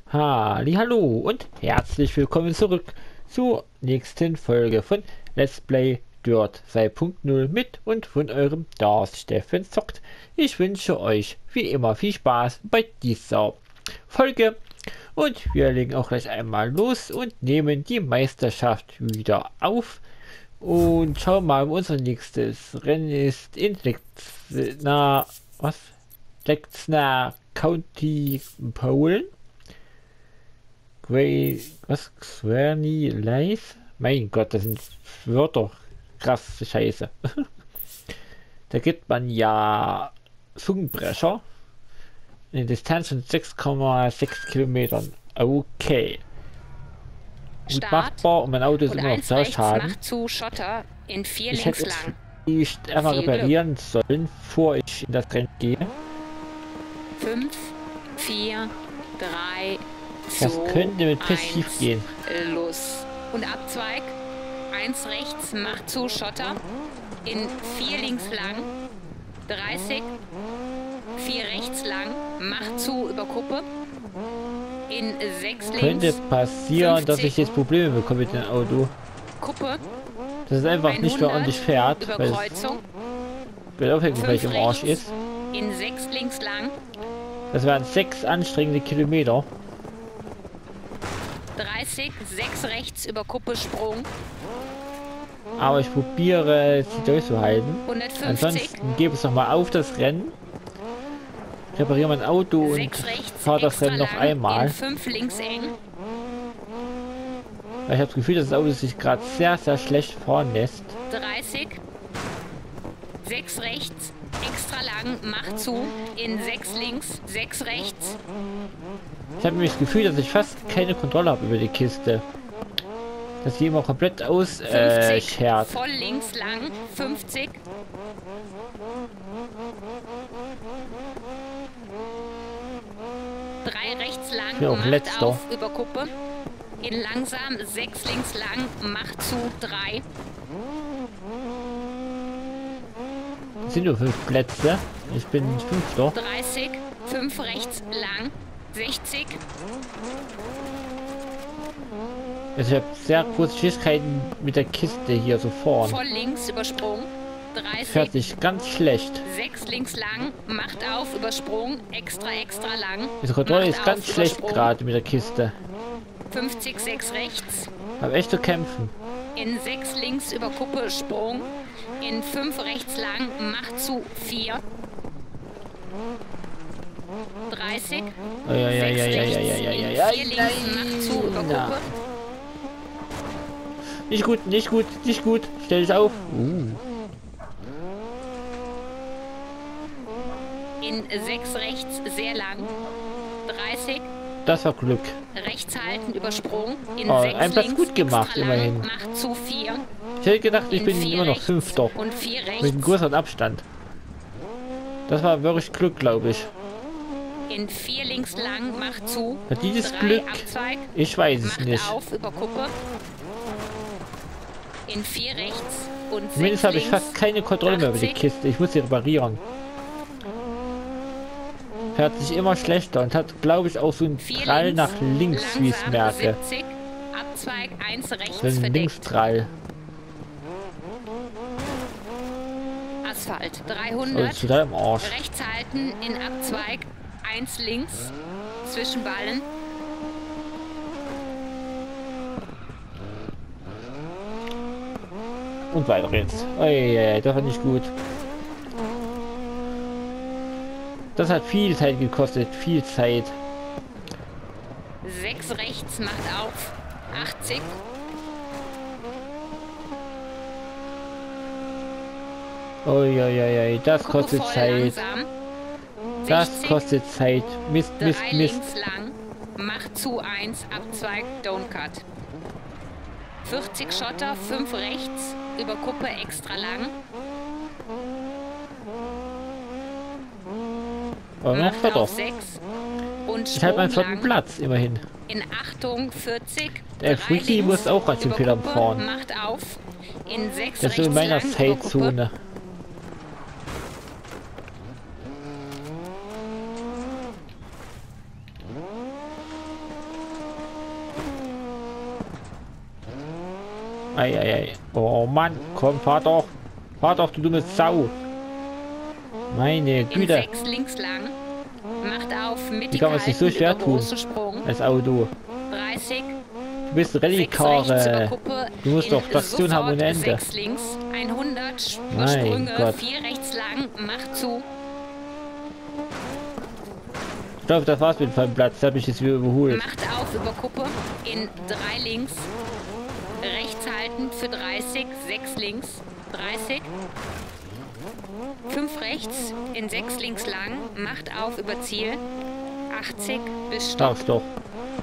Hallo und herzlich willkommen zurück zur nächsten Folge von Let's Play Dirt 2.0 mit und von eurem Darth Steffen zockt. Ich wünsche euch wie immer viel Spaß bei dieser Folge und wir legen auch gleich einmal los und nehmen die Meisterschaft wieder auf und schauen mal, unser nächstes Rennen ist in Lexna County, Polen. Swerny Live? Mein Gott, das sind Wörter. Krass, Scheiße. Da gibt man ja Zungenbrecher. Eine Distanz von 6,6 Kilometern. Okay. Gut machbar und mein Auto ist immer noch sehr schaden. Ich hätte es einfach reparieren sollen, bevor ich in das Rennen gehe. 5, 4, 3, Das könnte mit Pech schief gehen. Los. Und Abzweig. 1 rechts, macht zu, Schotter. In 4 links lang. 30. 4 rechts lang, macht zu, über Kuppe. In 6 links. Könnte passieren, 50. Dass ich jetzt Probleme bekomme mit dem Auto. Kuppe. Dass es einfach nicht mehr ordentlich fährt. Weil die Aufhängung gleich im Arsch ist. In 6 links lang. Das waren 6 anstrengende Kilometer. 30, 6 rechts über Kuppe, Sprung. Aber ich probiere, sie durchzuhalten. 150. Ansonsten gebe es nochmal auf das Rennen. Ich repariere mein Auto und fahre das Rennen noch einmal. 5 links eng. Weil ich habe das Gefühl, dass das Auto sich gerade sehr, sehr schlecht fahren lässt. 30. 6 rechts, extra lang, macht zu. In 6 links, 6 rechts. Ich habe nämlich das Gefühl, dass ich fast keine Kontrolle habe über die Kiste. Dass sie immer komplett ausschert. Voll links lang, 50. Drei rechts lang, macht letzter. auf, über Kuppe. In langsam, 6 links lang, macht zu, 3. Das sind nur 5 Plätze. Ich bin 5. 30, 5 rechts lang, 60. Also ich habe sehr große Schwierigkeiten mit der Kiste hier so vorn. Voll links übersprungen. 30. Fährt sich ganz schlecht. 6 links lang, macht auf, übersprung, extra lang. Diese Kontrolle ist ganz schlecht gerade mit der Kiste. 50, 6 rechts. Hab echt zu kämpfen. In 6 links über Kuppe, Sprung. In 5 rechts lang, macht zu, 4. 30. Ja, 4 links, macht zu, über Kuppe. Nicht gut, nicht gut, nicht gut. Stell dich auf. In 6 rechts, sehr lang. 30. Das war Glück. Rechts halten, übersprungen. In 6 ein Platz links, gut gemacht, immerhin. Macht zu, 4. Ich hätte gedacht, ich bin immer noch 5. Und 4 rechts. Mit einem größeren Abstand. Das war wirklich Glück, glaube ich. In 4 links lang, macht zu. Hat dieses 3 Glück? Abzweig, Ich weiß es macht nicht. auf, über Kuppe. In 4 rechts und 6 Zumindest habe ich links, fast keine Kontrolle mehr über die 80. Kiste. Ich muss sie reparieren. Fährt sich immer schlechter und hat, glaube ich, auch so einen 4 Drall nach links, wie ich es langsam, merke. 70, Abzweig 1 rechts So ein verdeckt. Linksdrall. Asphalt Also 300. ist total im Arsch. Rechts halten in Abzweig 1 links zwischen Ballen. Und weiter jetzt. Ey, das war nicht gut. Das hat viel Zeit gekostet. Viel Zeit. 6 rechts macht auf 80. Oi, das Kuppe kostet voll Zeit. langsam. Das 60, kostet Zeit. Mist, 3 Mist, Mist. links lang, macht zu 1, Abzweig, don't cut. 40 Schotter, 5 rechts, über Kuppe extra lang. Aber noch Macht Vierter. auf 6 und Ich halte meinen Sprung 4. lang. Platz, immerhin. In Achtung 40. Der 3 Freaky links, muss auch ganz schön über viel am Kuppe, Fahren. Macht auf. In 6 Das ist rechts in meiner lang, über Kuppe. Zeitzone. Ei, ei, ei. Oh Mann, komm, fahr doch. Fahr doch, du dumme Sau. Meine In Güte. 6 links lang. Macht auf, mittig Wie kann man sich so halten, schwer über tun? großen Sprung. Als Auto. 30. Du bist 6 rechts über Rallye-Karre. Kuppe. Du musst doch Traktion haben ohne Ende. 6 links. 100 Mein Sprünge. Gott. 4 rechts lang. Macht zu. Ich glaube, das war's mit dem Platz. Da habe ich jetzt wieder überholt. Macht auf über Kuppe. In 3 links. Rechts halten für 30. 6 links. 30. 5 rechts. In 6 links lang. Macht auf über Ziel. 80 bis Stopp. Sag's doch.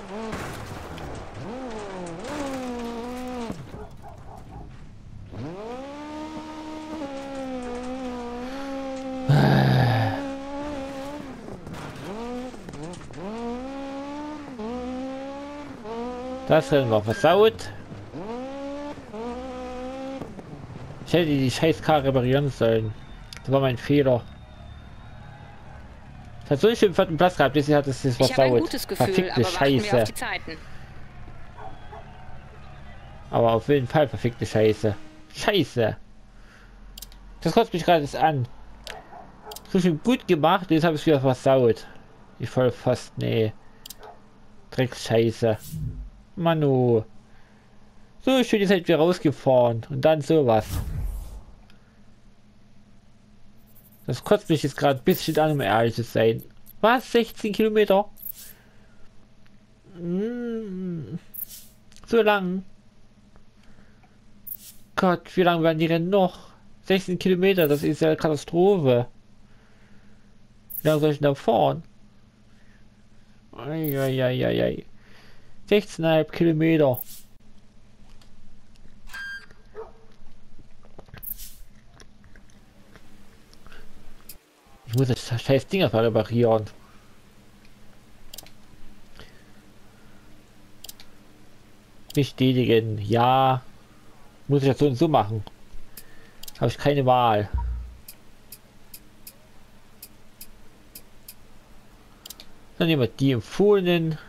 Das Rennen war versaut. Ich hätte die scheiß Karre reparieren sollen. Das war mein Fehler. Ich hatte so einen schönen vierten Platz gehabt, deswegen hat es das Ich habe ein versaut. gutes Gefühl, Verfickte aber warten wir Scheiße. auf die Zeiten. Aber auf jeden Fall verfickte Scheiße. Scheiße. Das kotzt mich gerade an. So schön gut gemacht, jetzt habe ich es wieder versaut. Ich voll fast, nee. Drecksscheiße. Manu. So schön ist halt wieder rausgefahren. Und dann sowas. Das kotzt mich jetzt gerade ein bisschen an, um ehrlich zu sein. Was? 16 Kilometer? So lang. Gott, wie lange werden die denn noch? 16 Kilometer, das ist ja eine Katastrophe. Wie lange soll ich denn da fahren? Eieieiei. 16,5 Kilometer. Ich muss das scheiß Ding erstmal reparieren. Bestätigen. Ja. Muss ich das so und so machen. Habe ich keine Wahl. Dann nehmen wir die empfohlenen.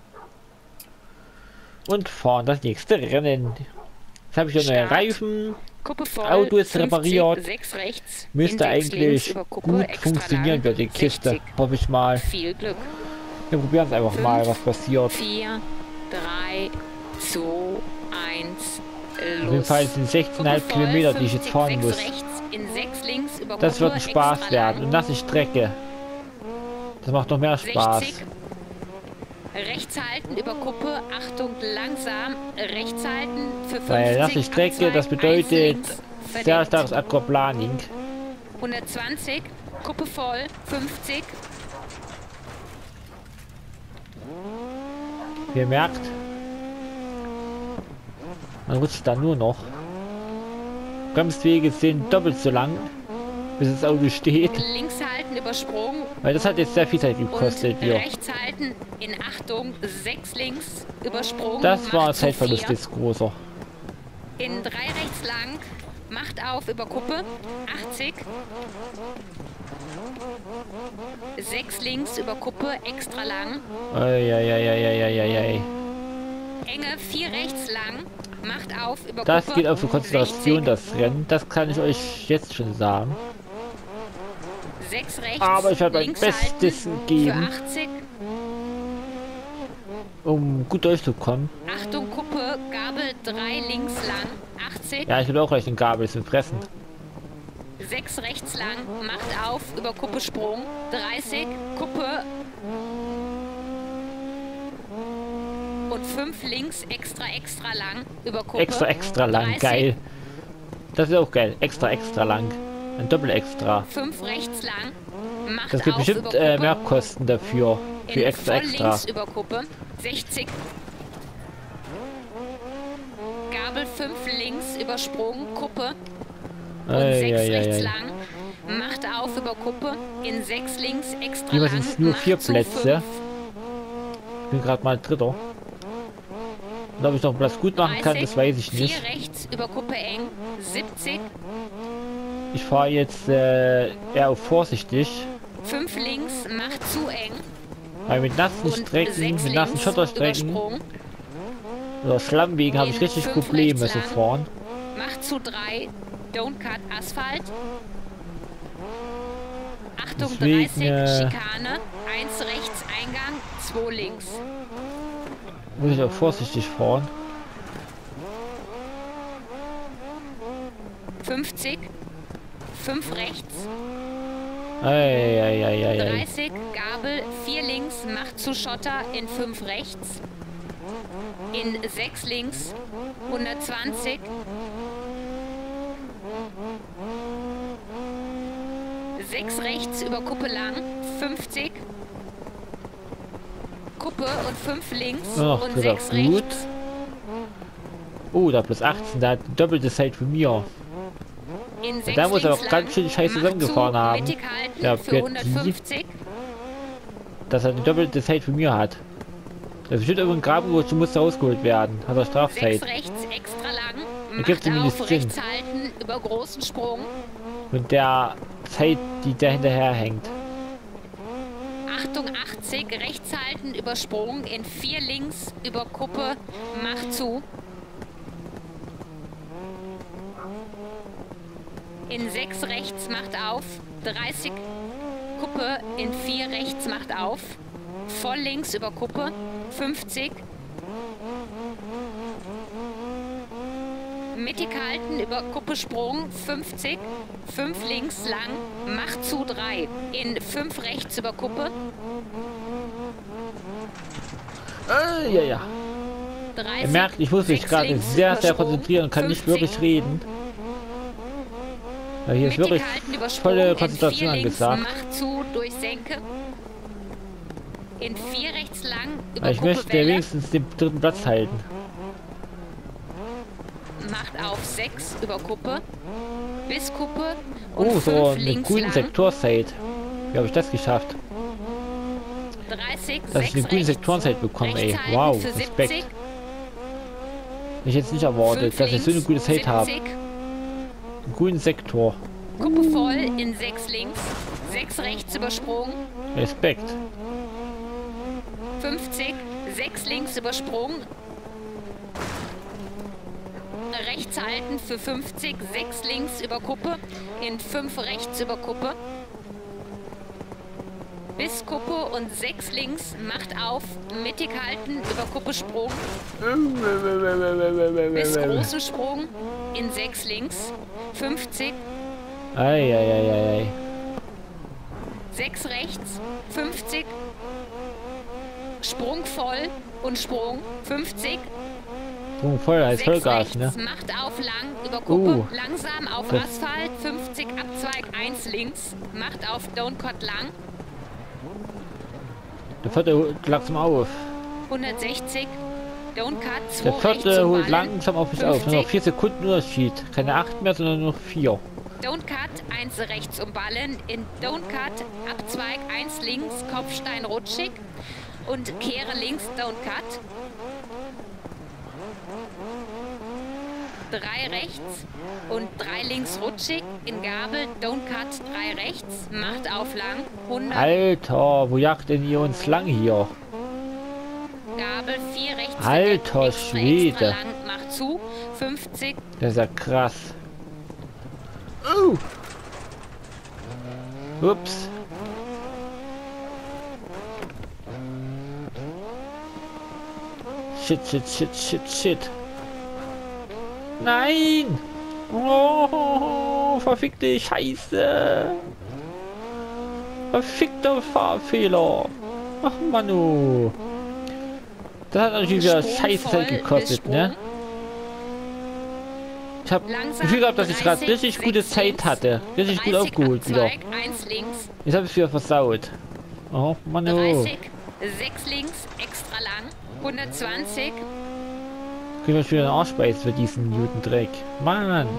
Und fahren das nächste Rennen. Jetzt habe ich ja neue Reifen. Kuppe voll, Auto ist 50, repariert. 6 rechts, Müsste in 6 links eigentlich über Kuppe, gut extra funktionieren lang, bei der Kiste. 60. Hoffe ich mal. Viel Glück. Wir probieren es einfach 5, mal, was passiert. 4, 3, 2, 1, Auf jeden Fall sind 16,5 Kilometer, die ich jetzt fahren muss. Das wird ein Spaß werden. Und das ist Strecke. Das macht noch mehr Spaß. 60. Rechts halten über Kuppe, Achtung, langsam, rechts halten für 50. Weil das ist Strecke, das bedeutet sehr starkes Aquaplaning. 120, Kuppe voll, 50. Wie ihr merkt, man rutscht da nur noch. Bremswege sind doppelt so lang, bis das Auto steht. Links halten über Sprung. Weil das hat jetzt sehr viel Zeit gekostet Und hier. rechts halten in Achtung, 6 links über Sprung. Das war ein macht zu Zeitverlust 4. jetzt großer. In 3 rechts lang, macht auf über Kuppe, 80. 6 links über Kuppe, extra lang. Eieieiei. Enge 4 rechts lang, macht auf über Das Kuppe. geht auf die Konzentration, 60. das Rennen. Das kann ich euch jetzt schon sagen. 6 rechts, Aber ich werde mein links Bestes halten geben, für 80. um gut durchzukommen. Achtung, Kuppe, Gabel 3 links lang, 80. Ja, ich will auch gleich den Gabel zum Fressen. 6 rechts lang, macht auf, über Kuppe Sprung, 30, Kuppe und 5 links, extra lang, über Kuppe. Extra lang, 30, geil. Das ist auch geil, extra lang. Ein Doppel-Extra. 5 rechts lang, macht Das gibt auf, bestimmt über Kuppe. mehr Kosten dafür. Für In extra. voll links über Kuppe, 60. Gabel 5 links, über Sprung, Kuppe. Und 6 rechts lang, macht auf über Kuppe, in 6 links extra Hier lang, sind es nur macht 4 zu Plätze. 5. Ich bin gerade mal Dritter. Und ob ich noch einen Platz gut machen kann, das weiß ich 4 nicht. rechts über Kuppe eng, 70. Ich fahre jetzt eher auf vorsichtig. 5 links, macht zu eng. Weil mit nassen Und Strecken, 6 mit nassen links Schotterstrecken Übersprung. Oder Schlammwegen habe ich In richtig 5 Probleme rechts zu lang. fahren. Macht zu 3. Don't cut Asphalt. Achtung, Deswegen, 30, Schikane. 1 rechts Eingang, 2 links. Muss ich auch vorsichtig fahren. 50. 5 rechts. Ei. 30, Gabel, 4 links, macht zu Schotter in 5 rechts. In 6 links, 120. 6 rechts über Kuppe lang, 50. Kuppe und 5 links Ach, und das 6 ist gut. rechts. Oh, da plus 18, da hat ein doppeltes Zeit von mir. In 6 Da muss er links auch ganz schön scheiße zusammengefahren haben. Mittig halten Ja, für 150. Dass er eine doppelte Zeit von mir hat. Das steht irgendwo ein Graben, wo muss rausgeholt werden. Hat er 6 Strafzeit. rechts extra lang. gibt's Macht zumindest auf, Sinn. rechts halten über großen Sprung. Und der Zeit, die da hinterher hängt. Achtung 80, rechts halten über Sprung. In 4 links über Kuppe. Macht zu. In 6 rechts macht auf. 30 Kuppe. In 4 rechts macht auf. Voll links über Kuppe. 50. Mittig halten über Kuppe Sprung. 50. 5 links lang. Macht zu 3. In 5 rechts über Kuppe. Ja. 30, Ihr merkt, ich muss mich 6 gerade links sehr über Sprung, konzentrieren und kann nicht 50. wirklich reden. Weil hier ist Mittig wirklich halten über Sprung, volle in Konzentration 4 links, angesagt. macht zu durch Senke. In 4 rechts lang über Weil ich Kuppe möchte Welle. wenigstens den dritten Platz halten. Macht auf 6 über Kuppe. Bis Kuppe und Oh, 5 so eine links grüne lang. Sektorzeit. Wie habe ich das geschafft? 30, Dass 6 ich eine grüne rechts. Sektorenzeit bekomme, ey. Rechts halten Wow, für Respekt. 70. Ich hätte nicht erwartet, 5 dass ich so eine links, gute Zeit habe. 70. Einen grünen Sektor. Kuppe voll in 6 links. 6 rechts über Sprung. Respekt. 50, 6 links über Sprung. Rechts halten für 50, 6 links über Kuppe. In 5 rechts über Kuppe. Bis Kuppe und 6 links, macht auf, mittig halten, über Kuppe Sprung. Bis großen Sprung, in 6 links, 50, Ei. 6 rechts, 50, Sprung voll und Sprung, 50, Oh, voll, als 6 Vollgas, rechts, ne? macht auf lang, über Kuppe, Oh. langsam auf Das- Asphalt, 50, Abzweig 1 links, macht auf Don't Cut lang, Der vierte holt langsam auf. 160, Don't Cut, 2 Der rechts vierte zum holt Ballen, langsam auf mich auf. Nur noch 4 Sekunden Unterschied. Keine 8 mehr, sondern nur noch 4. Don't Cut, 1 rechts umballen, in Don't Cut, Abzweig 1 links, Kopfstein rutschig und kehre links Don't Cut. 3 rechts und 3 links rutschig, in Gabel, Don't Cut, 3 rechts, macht auf lang, 100, Alter, wo jagt denn ihr uns lang hier? Gabel, 4 rechts, Alter extra Schwede. lang, macht zu, 50, Das ist ja krass. Ups. Shit. Nein! Oh, verfickte Scheiße! Verfickter Fahrfehler! Ach Manu! Das hat natürlich wieder Sprung scheiße voll Zeit gekostet, bis ne? Ich habe Langsam, Gefühl gehabt, dass ich gerade 30, richtig gute 6 Zeit links, hatte. Richtig gut 30 aufgeholt wieder. Abzweig, 1 links, Jetzt habe ich wieder versaut. Oh Manu! 30, 6 links, extra lang, 120, Kriegen wir schon wieder einen Arschbeiß für diesen Newton-Dreck. Mann!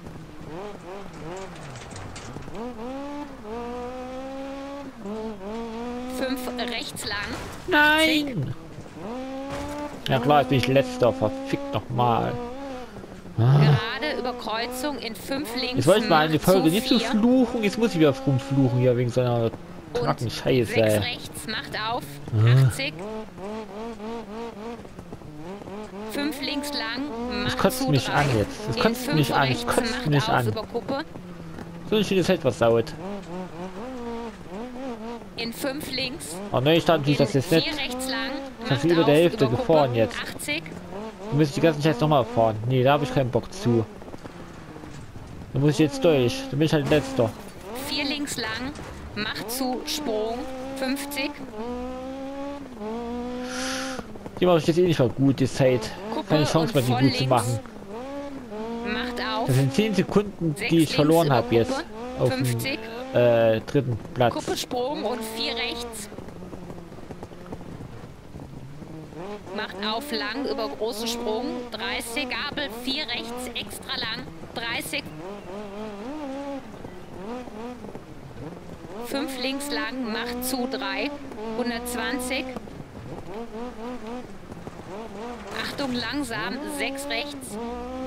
rechts lang, Nein! Ja klar, jetzt bin ich letzter. Verfickt nochmal. gerade über Kreuzung in 5 links, Jetzt wollte ich mal eine macht Folge zu nicht zu 4 fluchen. Jetzt muss ich wieder rumfluchen hier wegen so einer kranken und Scheiße. 6 Ey. rechts, macht auf, 80, 5 links lang, Das macht kotzt zu mich 3. an jetzt. Das In kotzt 5 mich an. Das rechts, kotzt macht mich auf an. über Kuppe. So ein schönes Feld versaut. In 5 links. Oh ne, ich dachte natürlich, In das ist 4 nicht. rechts lang, Ich macht habe über auf der Hälfte über gefahren Kuppe. jetzt. 80. Du müsst die ganze Zeit nochmal fahren. Nee, da habe ich keinen Bock zu. Da muss ich jetzt durch. Da bin ich halt letzter. 4 links lang, macht zu Sprung. 50. Die mache ich jetzt eh nicht mal gut, die Zeit. Kuppe Keine Chance mehr, und die voll gut zu links. machen. Macht auf. Das sind 10 Sekunden, 6 die ich links verloren über habe jetzt. Kuppe. Auf dem 50. dritten Platz. Kuppe Sprung und 4 rechts. Macht auf lang über großen Sprung. 30. Gabel 4 rechts extra lang. 30. 5 links lang, macht zu 3. 120. Achtung langsam. 6 rechts.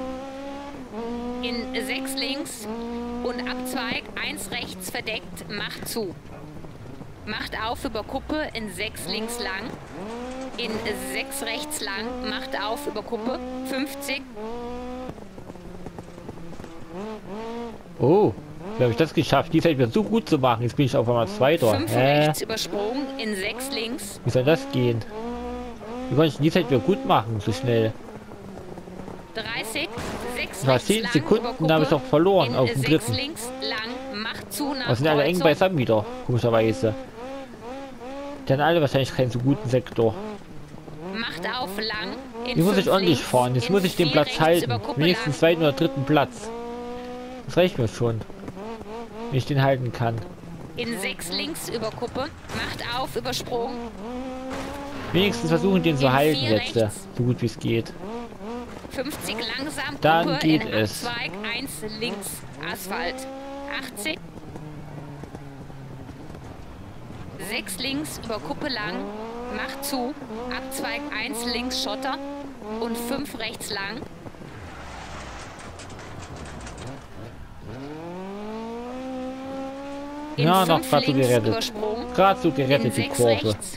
In 6 links und Abzweig 1 rechts verdeckt, macht zu. Macht auf über Kuppe in 6 links lang. In 6 rechts lang, macht auf über Kuppe. 50. Oh, wie habe ich das geschafft? Die Zeit wird so gut zu machen. Jetzt bin ich auf einmal Zweiter. 5 rechts übersprungen in 6 links. Wie soll das gehen? Wie konnte ich die Zeit wieder gut machen, so schnell? 30. 6 Das war rechts 10 lang Sekunden, über da habe ich Kuppe. doch verloren In auf dem 6 dritten. links lang, macht zu nach Das sind alle eng Kreuzung. beisammen wieder, komischerweise. Die haben alle wahrscheinlich keinen so guten Sektor. Macht auf lang. In Hier muss 5 ich ordentlich links, fahren. Jetzt in muss ich den 4 Platz rechts halten. über Kuppe Wenigstens lang. zweiten oder dritten Platz. Das reicht mir schon. Wenn ich den halten kann. In 6 links über Kuppe. Macht auf über Sprung. Wenigstens versuchen den zu In halten 4 jetzt. rechts. So gut wie es geht. 50 langsam, Dann Kuppe geht in es. Abzweig, 1 links, Asphalt. 80. 6 links über Kuppe lang, macht zu, Abzweig 1 links Schotter und 5 rechts lang. In Ja, noch 5 gerade so links gerettet. übersprungen. Gerade so In gerettet die 6 Kurve. rechts.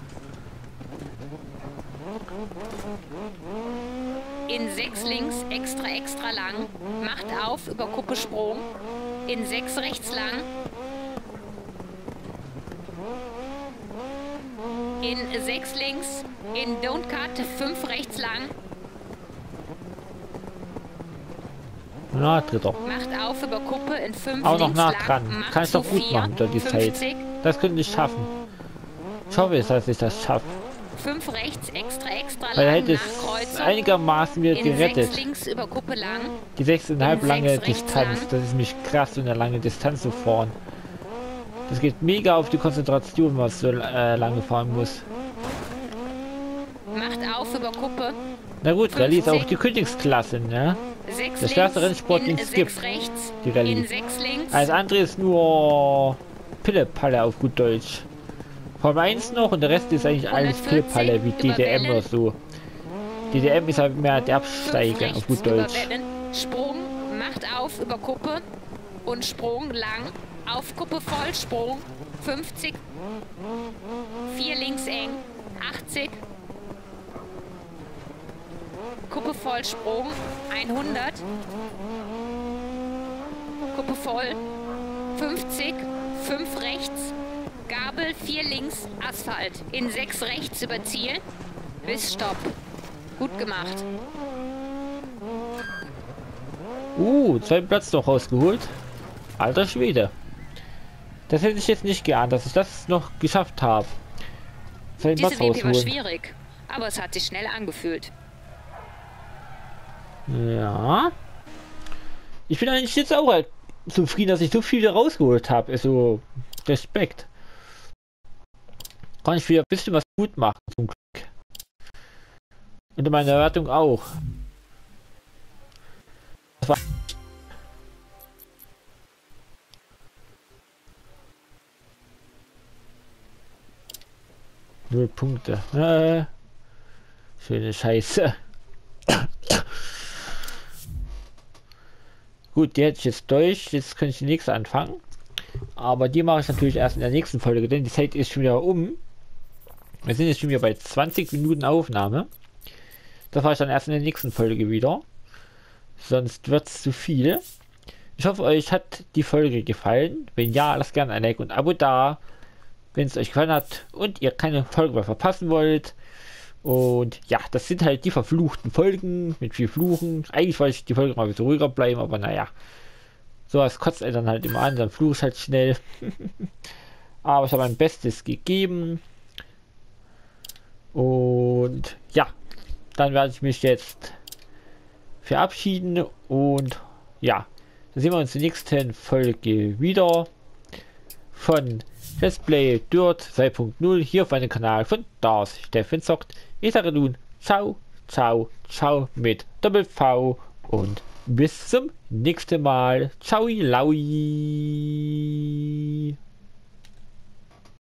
In 6 links extra lang, macht auf über Kuppe Sprung. In 6 rechts lang. In 6 links, in Don't Cut 5 rechts lang, Na, dritter. macht auf über Kuppe in 5 Auch noch links nah lang, dran. macht Kann ich zu doch gut 4, machen durch die Zeit. 50, Das könnte ich schaffen. Ich hoffe es, dass ich das schaffe. 5 rechts extra Weil er lang hätte nach es Kreuzung. einigermaßen wieder In gerettet. 6 links über Kuppe lang, Die 6,5 in lange 6 rechts Distanz. lang. Das ist mich krass, so eine lange Distanz zu fahren. Das geht mega auf die Konzentration, wenn man so lange fahren muss. macht auf über Kuppe, Na gut, Rallye ist auch 50. die Königsklasse, ne? 6 Der schwerste links, Rennsport, in den es 6 gibt, rechts, die Rallye. in 6 links, Alles andere ist nur Pillepalle auf gut Deutsch. Formel 1 noch und der Rest ist eigentlich alles 140 Pillepalle wie über DDM Wellen. oder so. DDM ist halt mehr der 5 Absteiger auf rechts gut über Deutsch. Wellen, Sprung, macht auf über Kuppe und Sprung lang, auf Kuppe voll, Sprung, 50, 4 links eng, 80, Kuppe voll, Sprung, 100, Kuppe voll, 50, 5 rechts, Gabel, 4 links, Asphalt, in 6 rechts über Ziel, bis Stopp. Gut gemacht. Zweiten Platz noch rausgeholt. Alter Schwede. Das hätte ich jetzt nicht geahnt, dass ich das noch geschafft habe. Zweiten Diese Platz WP war rausholen. schwierig, aber es hat sich schnell angefühlt. Ja. Ich bin eigentlich jetzt auch halt zufrieden, dass ich so viele rausgeholt habe. Also, Respekt. Kann ich wieder ein bisschen was gut machen, zum Glück. Und meine Erwartung auch. Das war 0 Punkte. Schöne Scheiße. Gut, die hätte ich jetzt durch. Jetzt kann ich die nächste anfangen. Aber die mache ich natürlich erst in der nächsten Folge, denn die Zeit ist schon wieder um. Wir sind jetzt schon wieder bei 20 Minuten Aufnahme. Das war ich dann erst in der nächsten Folge wieder. Sonst wird es zu viel. Ich hoffe, euch hat die Folge gefallen. Wenn ja, lasst gerne ein Like und ein Abo da, wenn es euch gefallen hat und ihr keine Folge mehr verpassen wollt. Und ja, das sind halt die verfluchten Folgen mit viel Fluchen. Eigentlich wollte ich die Folge mal ein bisschen ruhiger bleiben, aber naja. Sowas kotzt er dann halt immer an, dann fluche ich halt schnell. Aber ich habe mein Bestes gegeben. Und ja, dann werde ich mich jetzt verabschieden. Und ja, dann sehen wir uns in der nächsten Folge wieder von Let's Play Dirt 2.0 hier auf meinem Kanal von Das Steffen Zockt. Ich sage nun ciao, ciao, ciao mit Doppel-V und bis zum nächsten Mal. Ciao, Laui.